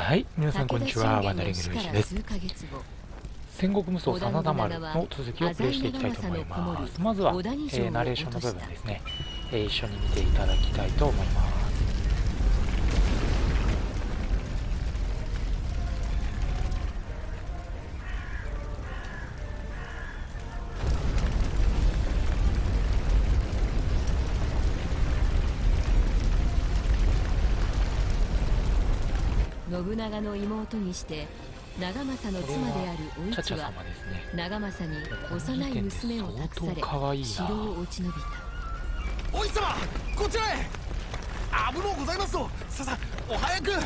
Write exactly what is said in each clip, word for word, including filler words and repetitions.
はい、皆さんこんにちは。ワンダリングルイジです。戦国無双真田丸の続きをプレイしていきたいと思います。まずは、えー、ナレーションの部分ですね、えー、一緒に見ていただきたいと思います。 信長の妹にして長政の妻であるお市は長政に幼い娘を託され城を落ち延びた。 お市様、こちらへ。危のうございますと、ささお早く。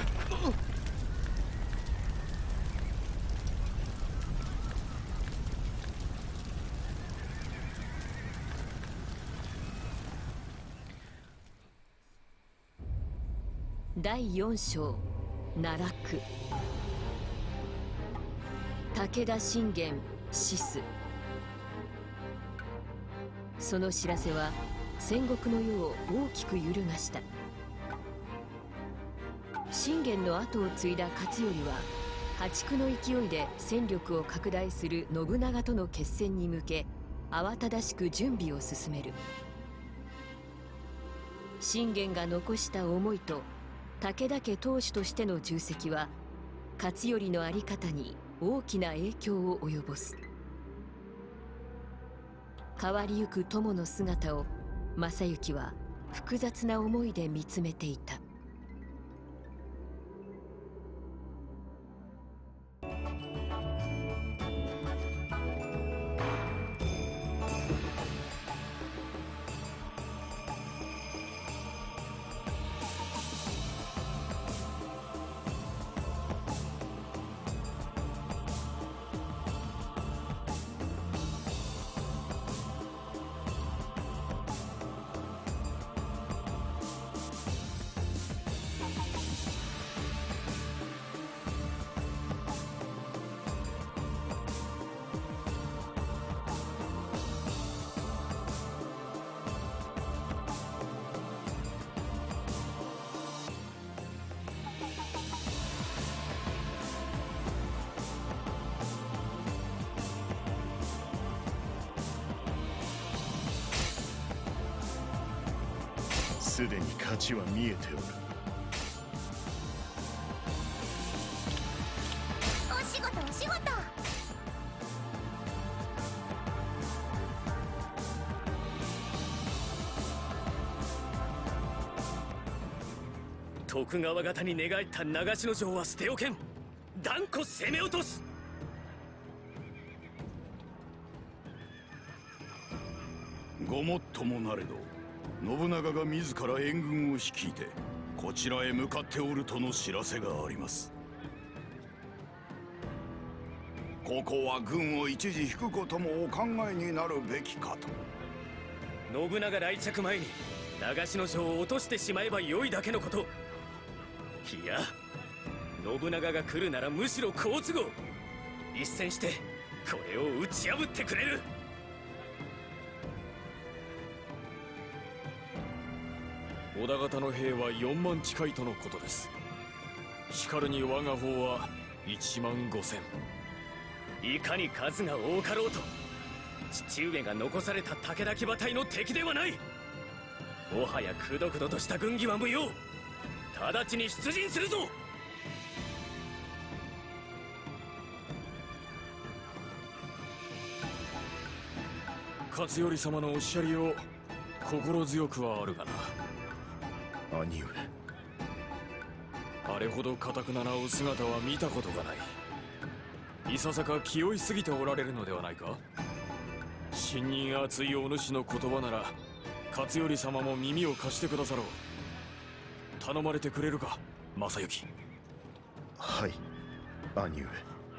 だいよん章、奈落。武田信玄死す。その知らせは戦国の世を大きく揺るがした。信玄の後を継いだ勝頼は破竹の勢いで戦力を拡大する信長との決戦に向け慌ただしく準備を進める。信玄が残した思いと武田家当主としての重責は勝頼の在り方に大きな影響を及ぼす。変わりゆく友の姿を正行は複雑な思いで見つめていた。 すでに勝ちは見えておる。 お仕事お仕事。 徳川方に寝返った長篠城は捨ておけん。断固攻め落とす。 ごもっともなれど信長が自ら援軍を率いてこちらへ向かっておるとの知らせがあります。ここは軍を一時引くこともお考えになるべきかと。 信長来着前に長篠城を落としてしまえばよいだけのこと。いや、信長が来るならむしろ好都合。一戦してこれを打ち破ってくれる。 織田方の兵はよんまん近いとのことです。しかるに我が方はいちまんごせん。 いかに数が多かろうと父上が残された武田騎馬隊の敵ではない。もはやくどくどとした軍議は無用。直ちに出陣するぞ。 勝頼様のおっしゃりよう心強くはあるがな。 兄上、 あれほど堅くななお姿は見たことがない。いささか気負いすぎておられるのではないか。信任厚いお主の言葉なら勝頼様も耳を貸してくださろう。頼まれてくれるか正行。 はい、兄上。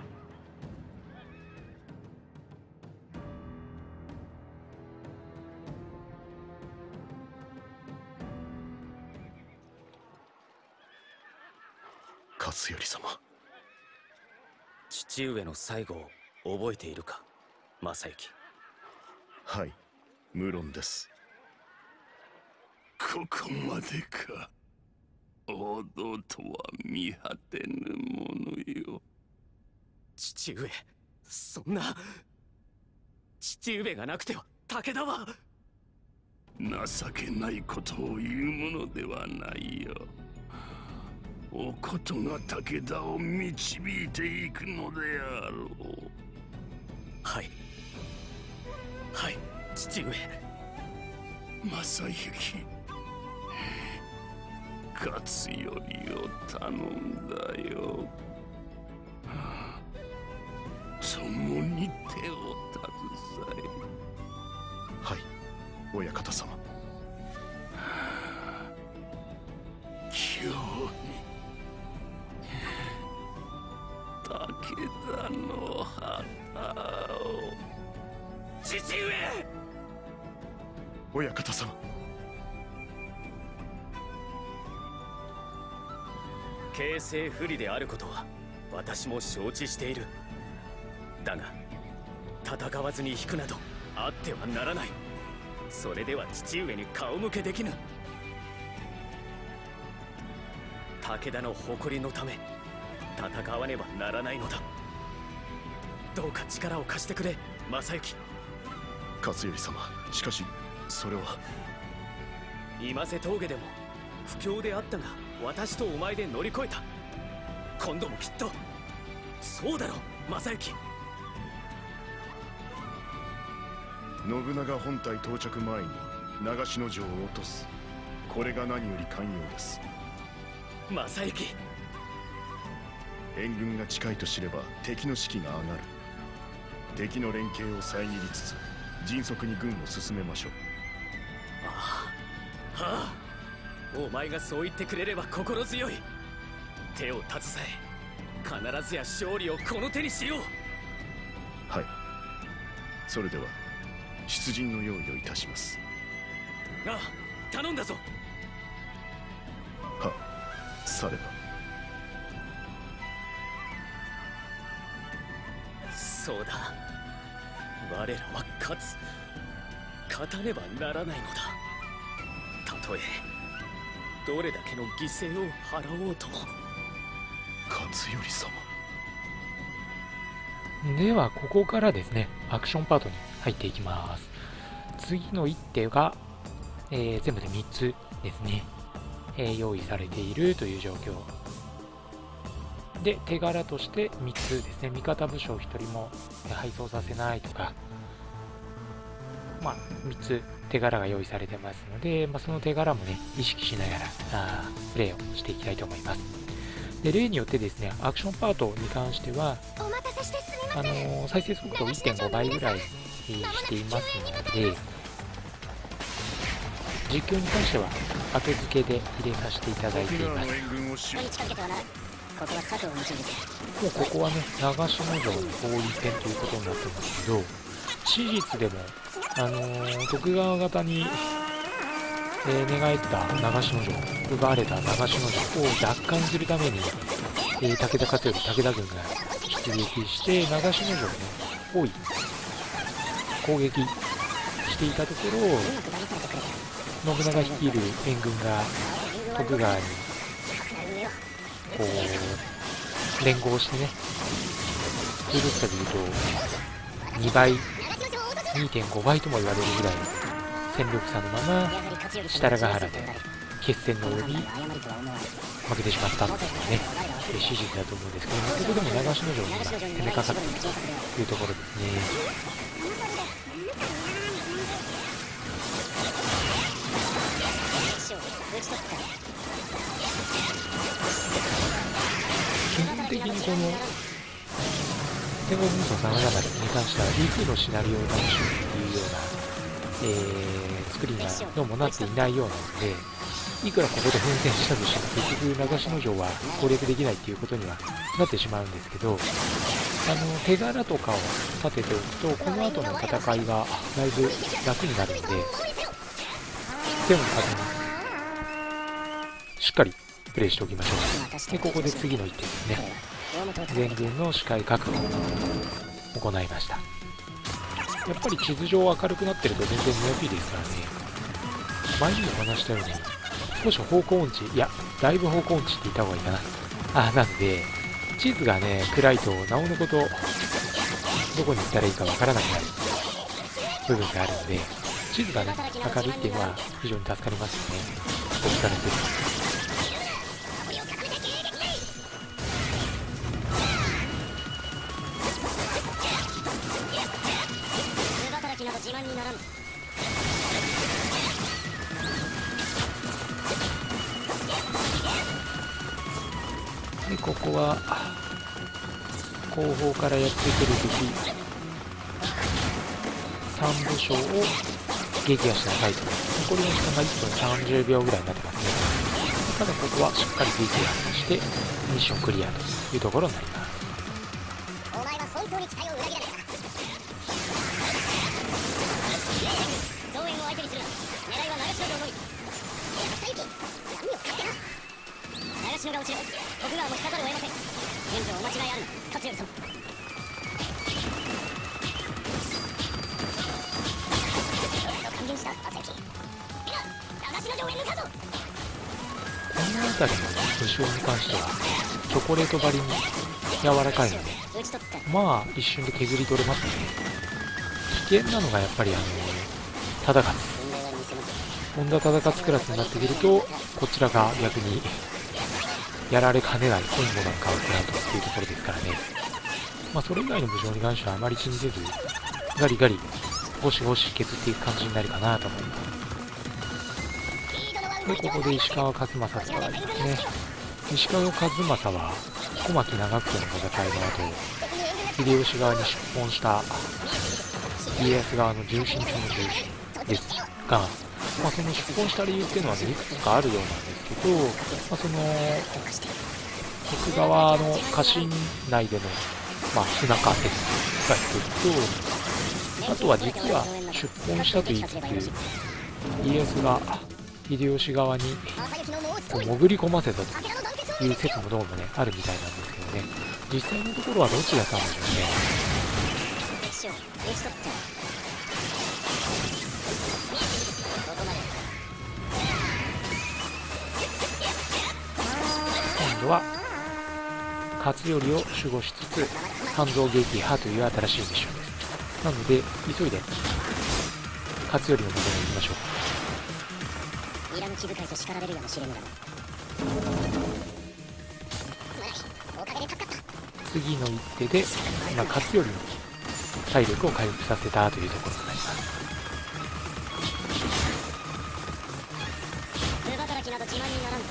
勝頼様、 父上の最後を覚えているか正行。 はい、無論です。 ここまでか。 王道とは見果てぬものよ。 父上、そんな。父上がなくては武田は。 情けないことを言うものではないよ。おことが武田を導いていくのであろう。 はいはい父上。 正行、勝頼を頼んだよ。共に手を携え。 はい、親方様。 今日に武田の旗を。 父上。 親方様。 形勢不利であることは私も承知している。だが戦わずに引くなどあってはならない。それでは父上に顔向けできぬ。武田の誇りのため戦わねばならないのだ。どうか力を貸してくれ正行。 勝頼様、しかしそれは。 今瀬峠でも不況であったが私とお前で乗り越えた。今度もきっとそうだろう正行。 信長本体到着前に長篠城を落とす。これが何より肝要です。 正行。 援軍が近いと知れば敵の士気が上がる。敵の連携を遮りつつ迅速に軍を進めましょう。 ああ、はあ。お前がそう言ってくれれば心強い。手を携え必ずや勝利をこの手にしよう。 はい、それでは出陣の用意をいたします。 ああ、頼んだぞ。 は、されば。 そうだ、我らは勝つ。勝たねばならないのだ。たとえどれだけの犠牲を払おうとも。 勝頼様。 ではここからですね、アクションパートに入っていきます。次の一手が、えー、全部でみっつですね、えー、用意されているという状況で、手柄としてみっつですね。味方武将ひとりも敗走させないとか、まあみっつ手柄が用意されてますので、まあ、その手柄もね意識しながらあプレイをしていきたいと思います。で、例によってですね、アクションパートに関してはあのー、再生速度を いってんご 倍ぐらいにしていますので、実況に関しては後付けで入れさせていただいています。もうここはね、長篠城の包囲戦ということになってますけど、史実でも、あのー、徳川方に、えー、寝返った長篠城、奪われた長篠城を奪還するために、えー、武田勝頼、武田軍が出撃して、長篠城をね、包囲、攻撃していたところ、信長率いる援軍が徳川に、こう、連合してね、どういうかというと、にばい、にてんご 倍とも言われるぐらいの戦力差のまま、設楽ヶ原で決戦の上に負けてしまったっていうね、史実だと思うんですけども、ここでも長篠城に今、攻めかかっているというところですね。基本的にこの戦国無双さまざまに関しては ディーツー のシナリオを楽しむというような、えー、作りがどうもなっていないようなので、いくらここで奮戦したとしても結局長篠城は攻略できないっていうことにはなってしまうんですけど、あの手柄とかを立てておくとこの後の戦いがだいぶ楽になるので、手の数にしっかりプレイしておきましょう。で、ここで次の一手ですね。全軍の視界確保を行いました。やっぱり地図上明るくなってると全然見やすいですからね。前にも話したように、 少し方向音痴、いやだいぶ方向音痴って言った方がいいかな。あなので地図がね暗いとなおのことどこに行ったらいいかわからなくなる部分があるので、地図がね明るいっていうのは非常に助かりますよね。お疲れです。でここは後方からやってくる敵さん武将を撃破しなさいと。残りの時間がいっぷんさんじゅうびょうぐらいになってますね。ただここはしっかり撃破してミッションクリアというところになります。 お前は本当に期待を裏切られた。増援を相手にするな。狙いは長篠城のみ。正行闇を買ってな。長篠が落ちる。徳川も引かざるを得ません。現状お間違いあるな勝頼様。還元した正行。みんな長篠城へ向かうぞ。 この辺りの武将に関してはチョコレート張りに柔らかいので、まあ一瞬で削り取れますね。危険なのがやっぱりあの忠勝本田忠勝クラスになってくると、こちらが逆にやられかねない本郷なんかを食らうとっていうところですからね。まあそれ以外の武将に関してはあまり気にせずガリガリゴシゴシ削っていく感じになるかなと思います。でここで石川数正とかいますね。石川数正は小牧長久手の戦いの後秀吉側に出奔した家康側の重臣中の重臣ですが、まあ、その出奔した理由っていうのは、ね、いくつかあるようなんですけど、まあ、その徳川の家臣内での、まあ、不仲説が一つと、あとは実は出奔したと言いつつ家康が秀吉側にこう潜り込ませたという説もどうもねあるみたいなんですけどね、実際のところはどっちだったんでしょうね。今度は勝頼を守護しつつ半蔵撃破という新しいミッションです。なので急いで勝頼のもとに行きましょう。 いらぬ気遣いと叱られるやもしれぬが次の一手で今勝頼の体力を回復させたというところになります。 無働きなど自慢にならん。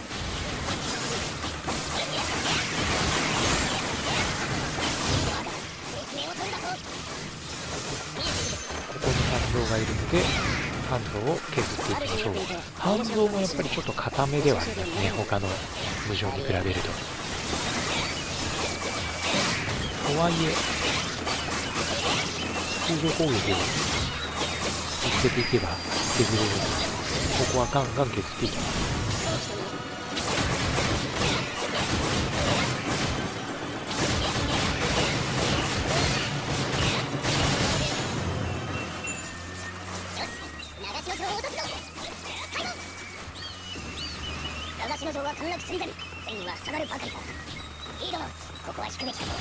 ここに半蔵がいるので半蔵を削っていきましょう。半蔵もやっぱりちょっと固めではありますね、他の武将に比べると。とはいえ通常攻撃を続けていけば削れるので、ここはガンガン削っていきます。 長篠城は陥落寸前。戦意は下がるばかりだ。いいだろう。ここは引くべきだ。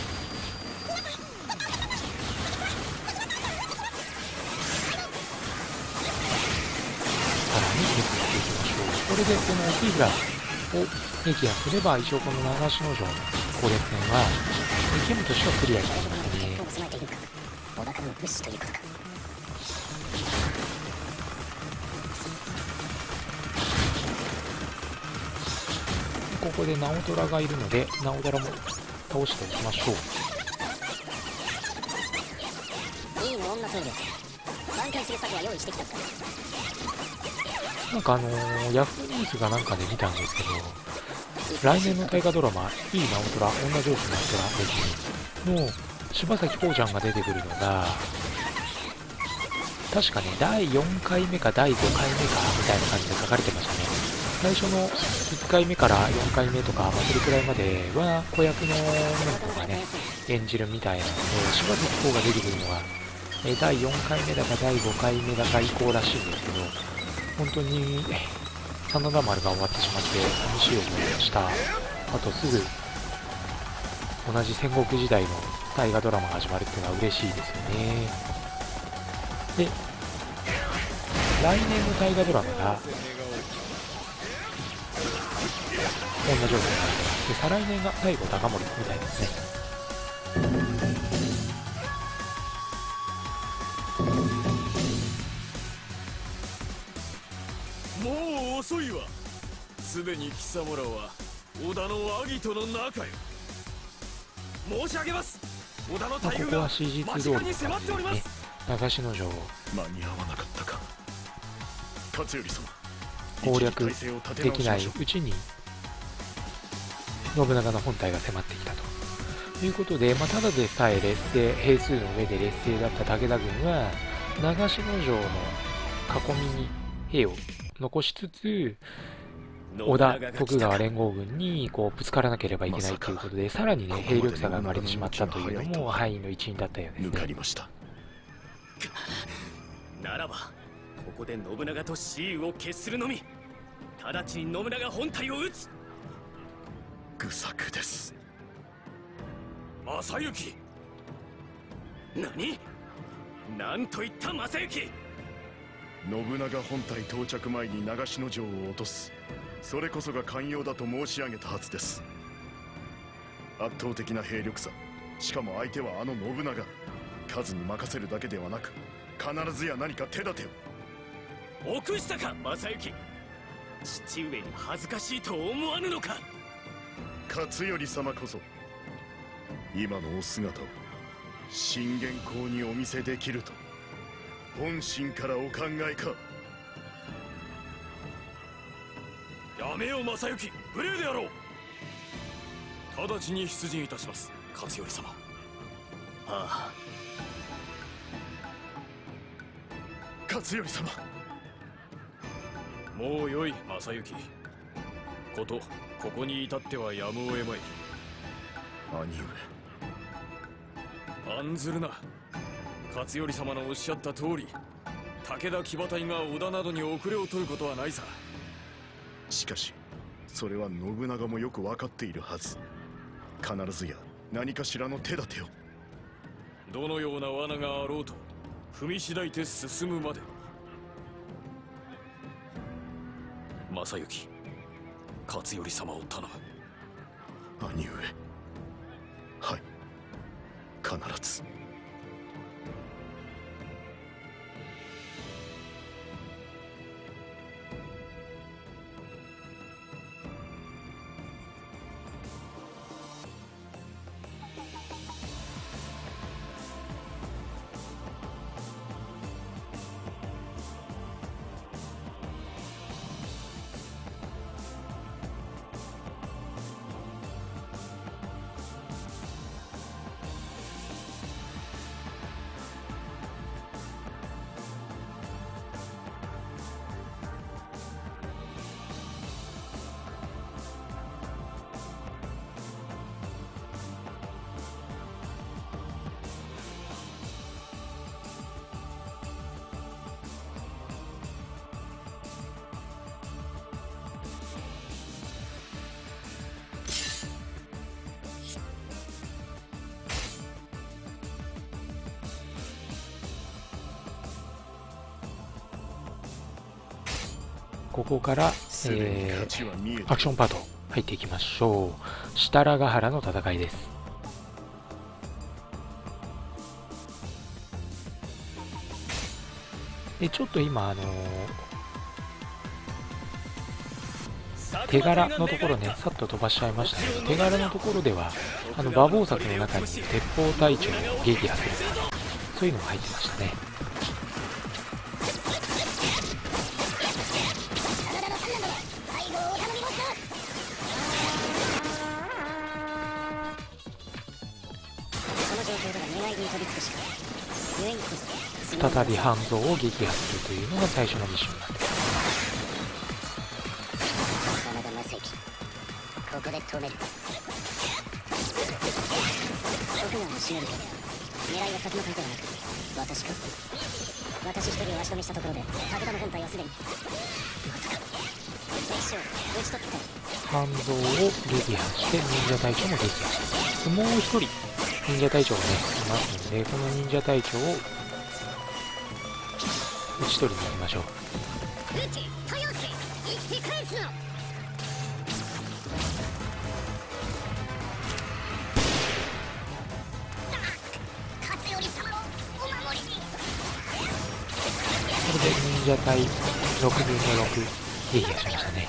さらに削っていきましょう。これでこの大きい蔵を撃破すれば一応この長篠城の攻略戦はゲームとしてはクリアになりますね。 小高の物資ということか。 ここで直虎がいるので直虎も倒しておきましょう。 いいの女そうです。挽回する策は用意してきた。 なんかあのー、ヤフーニュースがなんかで見たんですけど、来年の大河ドラマ「いい直虎女上司の虎」の柴咲コウちゃんが出てくるのが確かねだいよんかいめかだいごかいめかみたいな感じで書かれてましたね。最初のいっかいめからよんかいめとか、まあ、それくらいまでは子役の女の子がね演じるみたいなので、柴咲コウが出てくるのはえだいよんかいめだかだいごかいめだか以降らしいんですけど、本当に真田丸が終わってしまって寂しい思いをした後、すぐ同じ戦国時代の大河ドラマが始まるっていうのは嬉しいですよね。で、来年の大河ドラマがこんな状況になります。で、再来年が最後高森みたいですね。 もう遅いわ。すでに貴様らは織田のアギトの中よ。申し上げます。織田の大軍が間近に迫っております。 長篠城間に合わなかったか。勝頼様、 攻略できないうちに信長の本体が迫ってきたということで、まあ、ただでさえ劣勢、兵数の上で劣勢だった武田軍は長篠城の囲みに兵を残しつつ、織田徳川連合軍にこうぶつからなければいけないということで、さらにね兵力差が生まれてしまったというのも敗因の一因だったようですね。 ならばここで信長と雌雄を決するのみ。直ちに信長本体を討つ。 愚策です。 正行、 何？何と言った正行。 信長本体到着前に長篠城を落とす、それこそが寛容だと申し上げたはずです。圧倒的な兵力差、しかも相手はあの信長。数に任せるだけではなく、必ずや何か手立てを。臆したか正行。父上に恥ずかしいと思わぬのか。 勝頼様こそ今のお姿を信玄公にお見せできると本心からお考えか。 やめよ正行、無礼であろう。直ちに出陣いたします、勝頼様。 ああ。 勝頼様、 もうよい正行。ことここに至ってはやむを得まい。 兄上、案ずるな。勝頼様のおっしゃった通り、武田騎馬隊が織田などに遅れを取ることはないさ。 しかしそれは信長もよく分かっているはず。必ずや何かしらの手立てを。 どのような罠があろうと踏みしだいて進むまで。正行、勝頼様を頼む。 兄上、はい、必ず。 ここから、えー、アクションパート入っていきましょう。設楽ヶ原の戦いです。でちょっと今、あのー、手柄のところね、さっと飛ばしちゃいましたけど、手柄のところでは、あの馬防柵の中に鉄砲隊長を撃破する、そういうのが入ってましたね。再び半蔵を撃破するというのが最初のミッションになっています。 真田正幸、ここで止める。徳川のシノビ、狙いは先の隊ではなく私か。私一人を足止めしたところで武田の本体はすでに、まさか半蔵を撃破して忍者隊長も撃破して、もう一人忍者隊長がねいますので、この忍者隊長を打ち取りに行きましょう。これで忍者隊ろくぶんのろく撃破しましたね。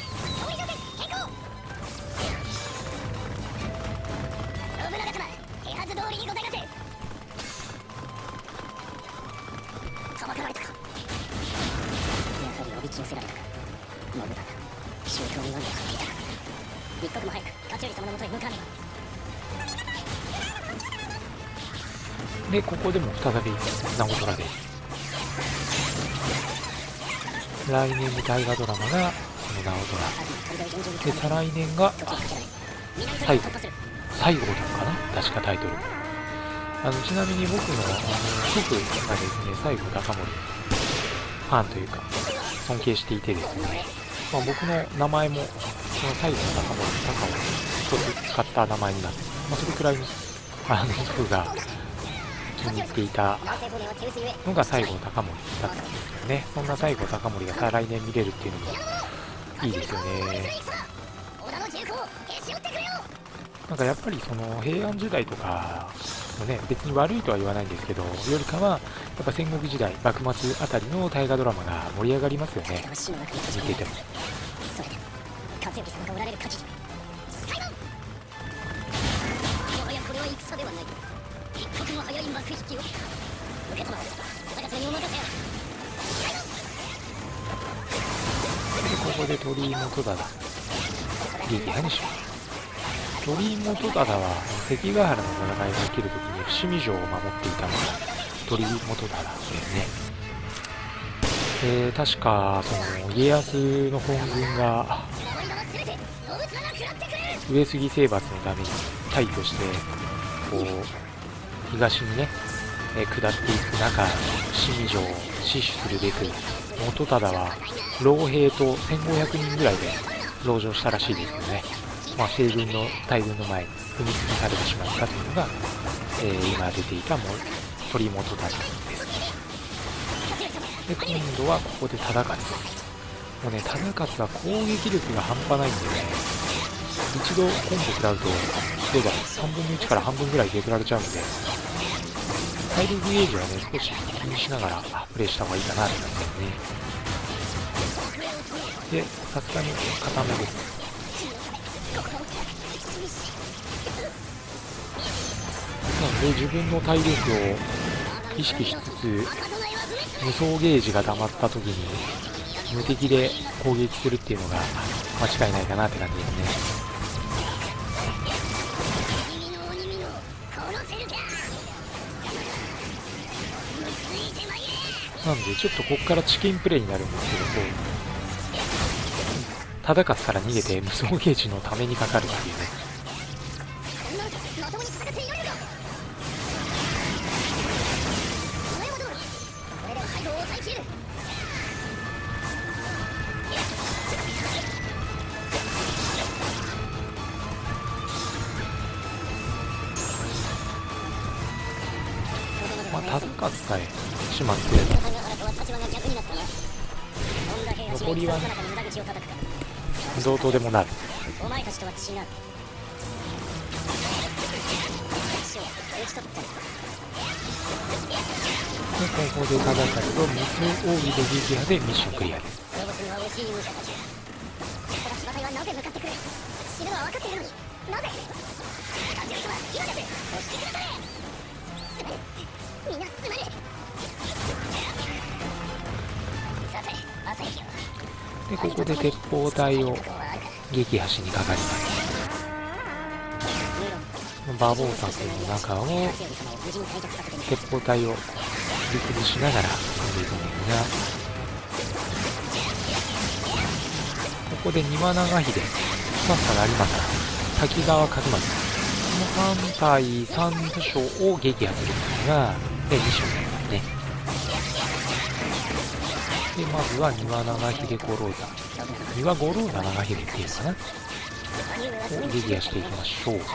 で、ここでも再び直虎です。来年に大河ドラマがこの直虎で、再来年が最後最後だったかな、確かタイトル。あのちなみに僕のあの祖父がですね、西郷隆盛ファンというか尊敬していてですね、まあ、僕の名前もこの西郷隆盛高を一つ使った名前になって、まあ、それくらいのあの祖父が気に入っていたのが西郷隆盛だったんですけどね。そんな西郷隆盛が再来年見れるっていうのもいいですよね。なんかやっぱりその平安時代とかのね、別に悪いとは言わないんですけど、よりかはやっぱ戦国時代幕末あたりの大河ドラマが盛り上がりますよね、見てても。ここで鳥居元忠撃破にします。鳥居元忠は関ヶ原の戦いが起きるときに伏見城を守っていたのが鳥居元忠ですね。えー、確かその家康の本軍が上杉征伐のために大挙してこう東にね、えー、下っていく中、伏見城を死守するべく元忠は老兵とせんごひゃくにんぐらいで籠城したらしいですけどね。まあ、西軍の大軍の前に踏み潰されてしまったというのが、えー、今出ていたも鳥居元忠です。で、今度はここで忠勝です。もうね、忠勝は攻撃力が半端ないんでね、一度コンボ食らうと、どうだろう、さんぶんのいちから半分ぐらい削られちゃうので、体力ゲージはね、少し気にしながらプレイした方がいいかなと思いますね。で、さすがに固めです。なので自分の体力を意識しつつ、無双ゲージが溜まった時に無敵で攻撃するっていうのが間違いないかなって感じですね。なんでちょっとここからチキンプレイになるんですけど、忠勝から逃げて無双ゲージのためにかかるっていうね。まあ、忠勝さえ始末すれば残りはね、どうとでもなる。で、ここで忠勝と無双奥義で撃破でミッションクリアです。で、ここで鉄砲隊を撃破しにかかります。馬防柵の中を鉄砲隊を振り崩しながら進んでいくんですが、ここで庭長秀、さっさ成政、滝川一正、このさん対さん部署を撃破するのがミッションになりますね。 でまずは庭長秀五郎座、庭五郎長秀っていうのかなをリギアしていきましょう。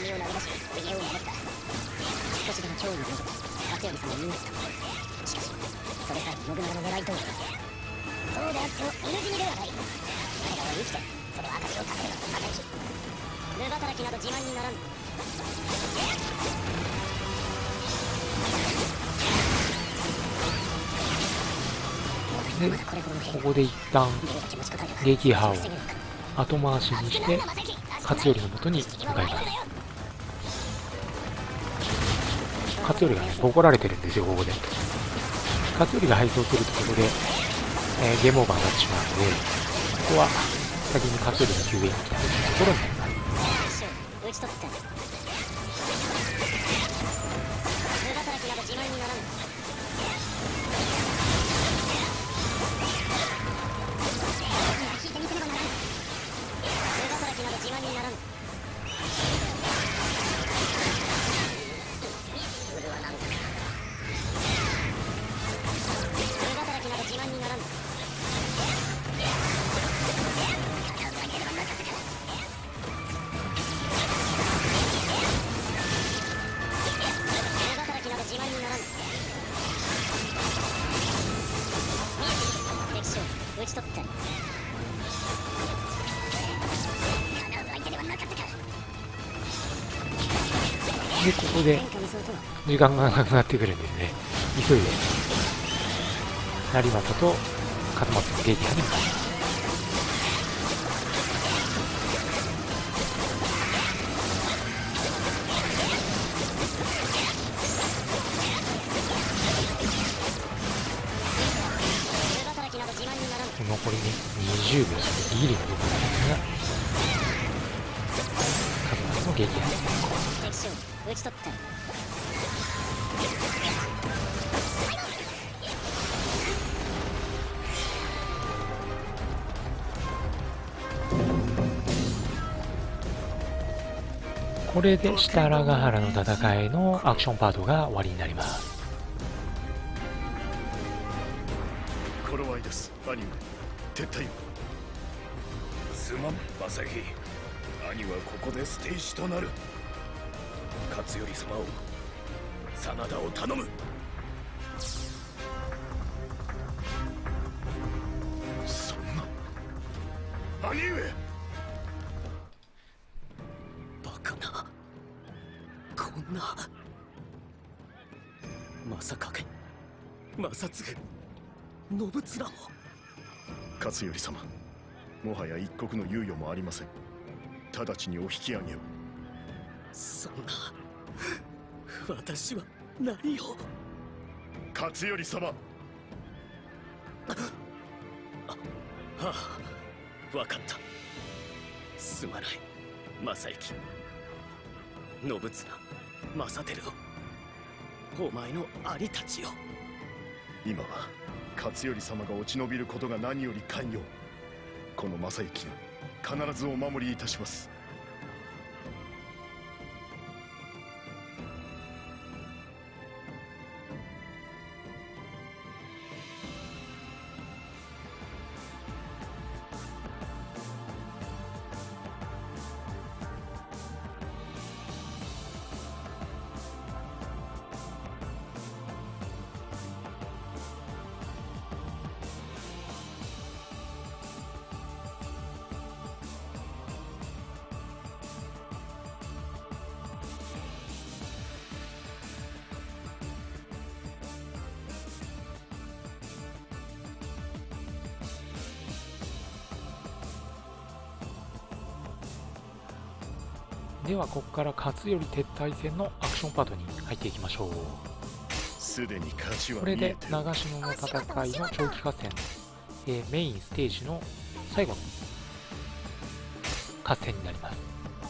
でここで一旦撃破を後回しにして勝頼のもとに向かいます。勝頼がねボコられてるんですよ。ここで勝頼が敗走するところで、えー、ゲームオーバーになってしまうので、ここは先に勝頼の救援に来たというところになります。でここで時間がなくなってくるんですね。急いで成政と勝松の撃破に向かいます。残りねにじゅうびょうギリのところですが、勝松の撃破に成功。これで設楽ヶ原の戦いのアクションパートが終わりになります。 頃合いです。兄上、撤退を。 すまん正義、兄はここで捨て石となる。勝頼様を真田を頼む。 そんな兄上、 バカな、こんな、正景、正次、信綱も。 勝頼様、もはや一刻の猶予もありません。直ちにお引き上げを。 そんな、私は何を。 勝頼様。 はあ、分かった。すまない正行、信綱、正輝を、お前の兄たちよ。 今は勝頼様が落ち延びることが何より肝要。この正行が必ずお守りいたします。 ではここから勝頼撤退戦のアクションパートに入っていきましょう。 すでに勝ちはこれで長篠の戦いの長期合戦、えー、メインステージの最後の合戦になります。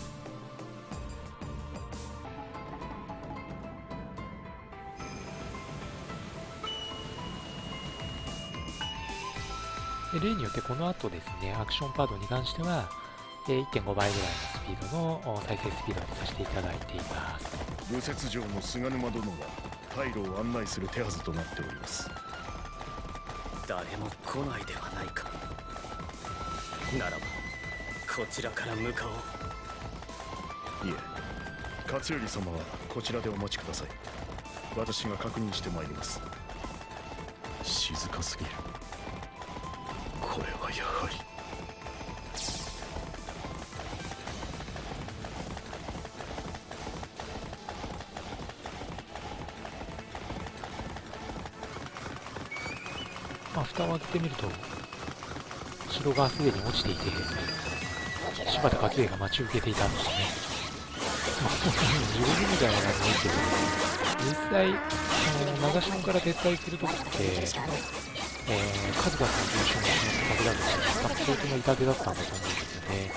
で例によってこの後ですね、アクションパートに関しては いってんご 倍ぐらいのスピードの再生スピードにさせていただいています。 右折城の菅沼殿が退路を案内する手はずとなっております。 誰も来ないではないか。ならばこちらから向かおう。 いえ、勝頼様はこちらでお待ちください。私が確認してまいります。静かすぎる。これはやはり。 まあ、蓋を開けてみると城がすでに落ちていて、柴田勝家が待ち受けていたんですね。まあ、地獄みたいな感じですけど、実際あの長篠から撤退するときって、えー、数々の優勝の武田軍が圧倒的な痛手だったんだと思うんですよね。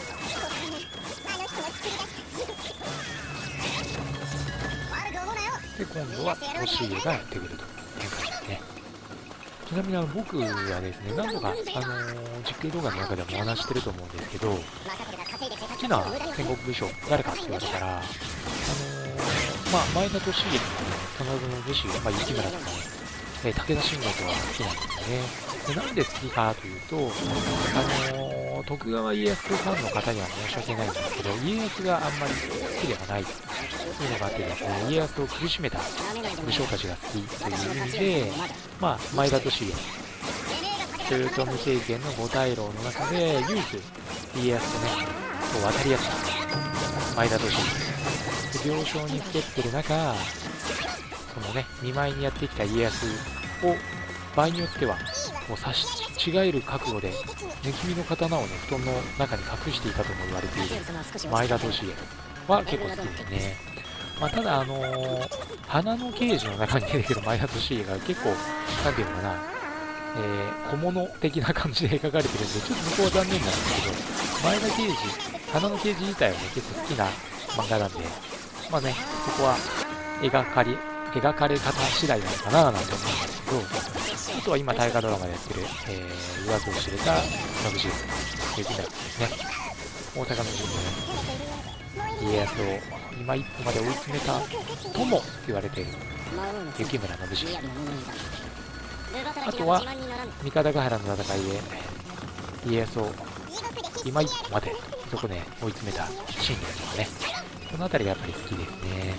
で、今度は利家がやってくるという感じですね。ちなみにあの僕はですね、何度か、あのー、実況動画の中でもお話してると思うんですけど、好きな戦国武将誰かって言われたら、あのー、まあ、前田利家とかね、真田の武士、まあ、雪村とかね、えー、武田信玄とかが好きなんですよね。で、なんで好きかというと、あのー、徳川家康ファンの方には申し訳ないんですけど、家康があんまり好きではないというのがあってですね、家康を苦しめた武将たちが好きという意味で、まあ、前田利家、豊臣政権の五大老の中で唯一家康とね、こう渡り合った前田利家で、病床にふけってる中、そのね、見舞いにやってきた家康を場合によってはもう差し違える覚悟で抜き身の刀をね、布団の中に隠していたとも言われている前田利家は結構好きですね。まあ、ただ、あのー、花の刑事の中に出てくる前田利家が結構、なんていうのかな、えー、小物的な感じで描かれてるんで、ちょっとそこは残念なんですけど、前田刑事、花の刑事自体はね、結構好きな漫画なんで、まあね、そこは描かれ、描かれ方次第なのかななんて思うんですけど、あとは今大河ドラマでやってる、えー、言わずを知れた信繁、雪村ですね。大阪の陣で、ね、家康を今一歩まで追い詰めたとも言われている雪村信繁。あとは三方ヶ原の戦いで家康を今一歩までそこで追い詰めた信玄とかね、この辺りがやっぱり好きですね。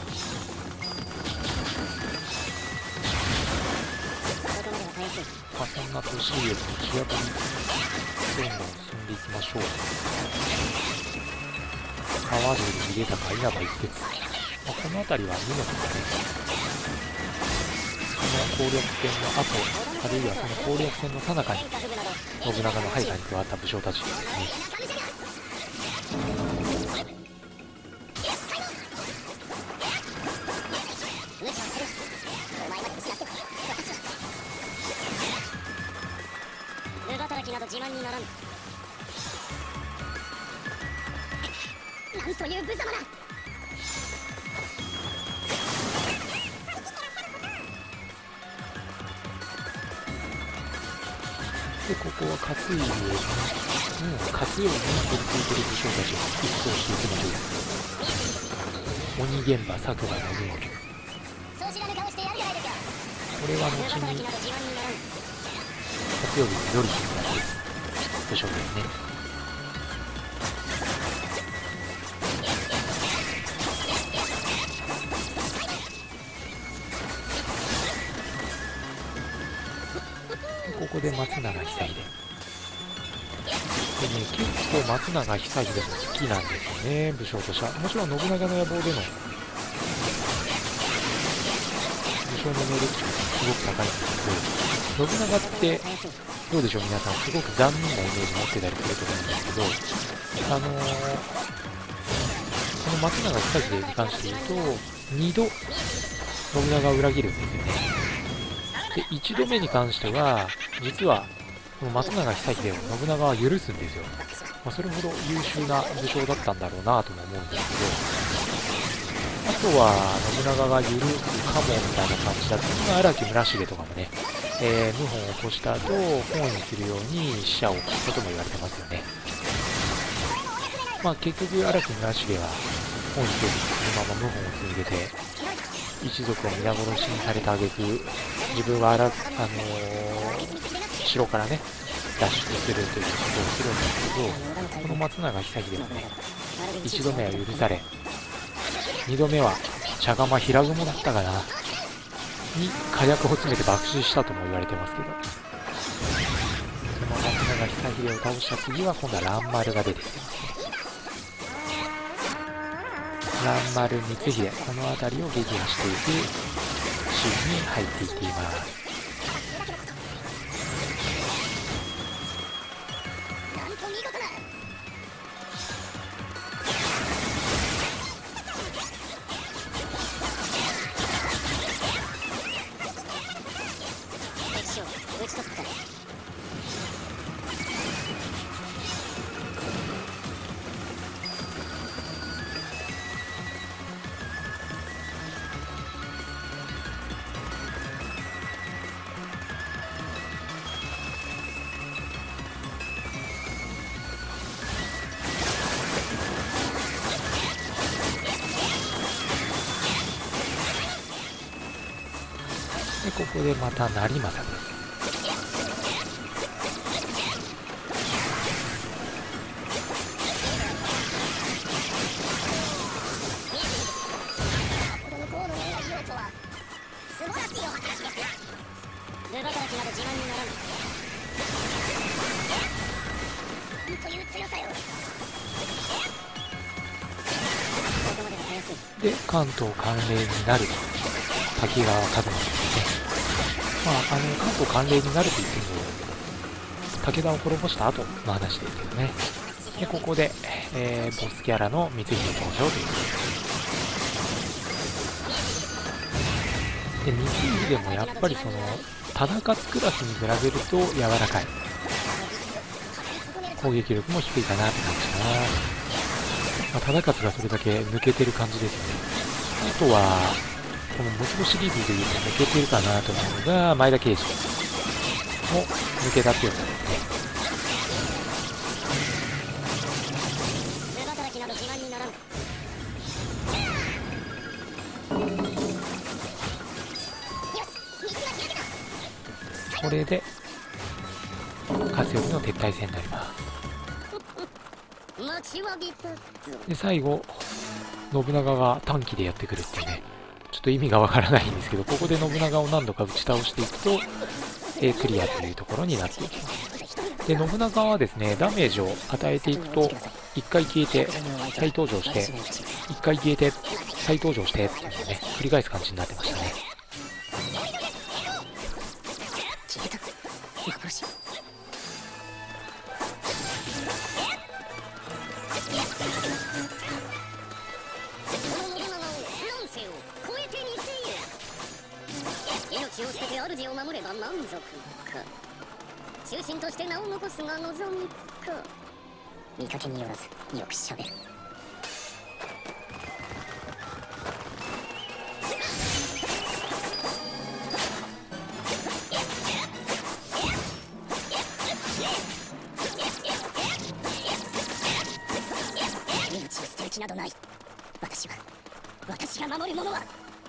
まあ、そんな利家の打ち破りどんどん進んでいきましょう。川尻秀高、稲葉一徹、まあ、この辺りは見事ですね。この攻略戦の後、あるいはその攻略戦の最中に信長の配下に加わった武将たちですね。 無働きなど自慢にならぬ。なんという無様だ。 で、ここは勝家に、もう勝頼に取り付いている武将たちを一掃していきましょう。鬼現場、佐久間信之。これは後に勝頼に頼りになる武将ですね。ここで松永久秀でね、結構松永久秀も好きなんですよね、武将としては。もちろん信長の野望での武将の能力値がすごく高いんですけど、信長ってどうでしょう皆さん、すごく残忍なイメージ持ってたりすると思うんですけど、あのー、この松永久秀に関して言うとにど信長を裏切るんですよね。で、いちどめに関しては実はこの松永久秀を信長は許すんですよ。まあ、それほど優秀な武将だったんだろうなとも思うんですけど、あとは信長が許すかもみたいな感じだったのが荒木村重とかもね、えー、謀反を起こした後本意するように死者を送ったとも言われてますよね。まあ結局荒木村重は本意せずそのまま謀反を続けて一族を皆殺しにされた挙句、自分はあら、あのー、 城からね脱出するということをするんですけど、この松永久秀はねいちどめは許され、にどめは茶釜平雲だったかなに火薬を詰めて爆死したとも言われてますけど、その松永久秀を倒した次は今度は蘭丸が出てきてますね。蘭丸光秀、この辺りを撃破していくシーンに入っていっています。でここでまた成政です。で関東関連になる滝川一馬ですね。まあ、あの関東関連になると言っても武田を滅ぼした後の話ですけどね。でここで、えー、ボスキャラの光秀登場ということで、で光秀もやっぱりその忠勝クラスに比べると柔らかい、攻撃力も低いかなって感じかな。まあ、忠勝がそれだけ抜けてる感じですよね。あとはこのモスボシリーズでいうと抜けてるかなと思うのが前田慶次も抜けたっていうことですね。これで勝頼の撤退戦になります。で最後信長が短期でやってくるっていうね、ちょっと意味がわからないんですけど、ここで信長を何度か打ち倒していくと、えー、クリアというところになっていきます。で信長はですねダメージを与えていくといっかい消えて再登場して、いっかい消えて再登場してっていうのをね繰り返す感じになってましたね。 命を捨てて主を守れば満足か、中心として名を残すが望みか。見かけによらずよくしゃべる。命を捨てる気などない。私は私が守るものは。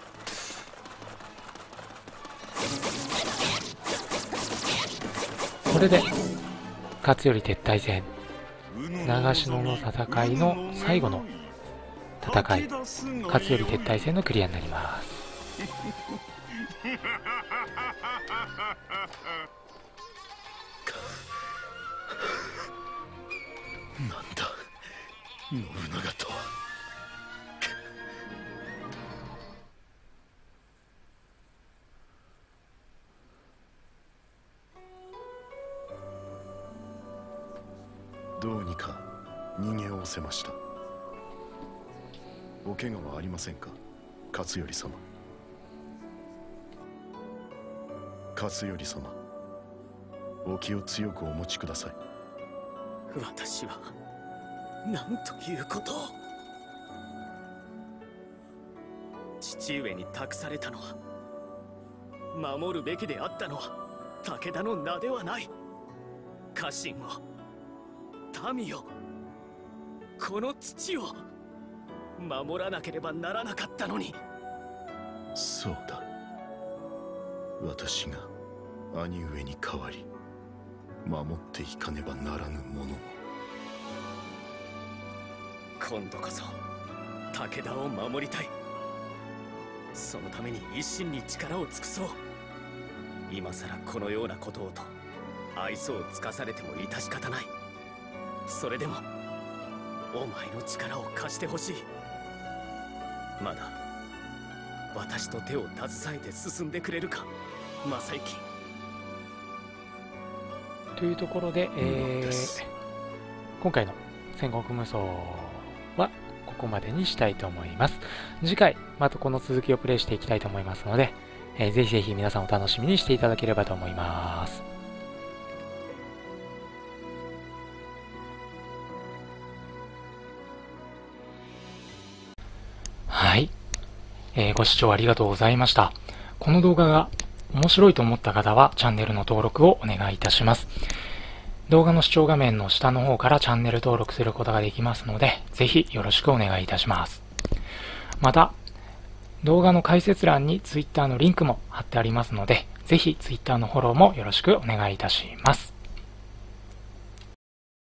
これで勝頼撤退戦、長篠の戦いの最後の戦い、勝頼撤退戦のクリアになります。 なんだ信長とは。どうにか逃げおせました。お怪我はありませんか、勝頼様。勝頼様、お気を強くお持ちください。 私は何ということを。父上に託されたのは、守るべきであったのは武田の名ではない。家臣を、民を、この土を守らなければならなかったのに。 そうだ、私が兄上に代わり守っていかねばならぬものも。 今度こそ武田を守りたい。そのために一心に力を尽くそう。今さらこのようなことをと愛想を尽かされても致し方ない。それでもお前の力を貸してほしい。まだ私と手を携えて進んでくれるか、正行。 というところで、えー、今回の戦国無双はここまでにしたいと思います。次回またこの続きをプレイしていきたいと思いますので、えー、ぜひぜひ皆さんお楽しみにしていただければと思います。はい、えー、ご視聴ありがとうございました。この動画が面白いと思った方はチャンネルの登録をお願いいたします。動画の視聴画面の下の方からチャンネル登録することができますので、ぜひよろしくお願いいたします。また、動画の解説欄に Twitter のリンクも貼ってありますので、ぜひ Twitter のフォローもよろしくお願いいたします。